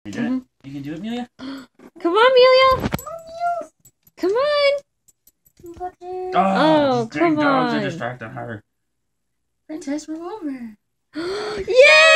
You did it? You can do it, Amelia? Come on, Amelia! Come on! Oh, come dogs on. are distracting her. Princess, we're over. Yeah!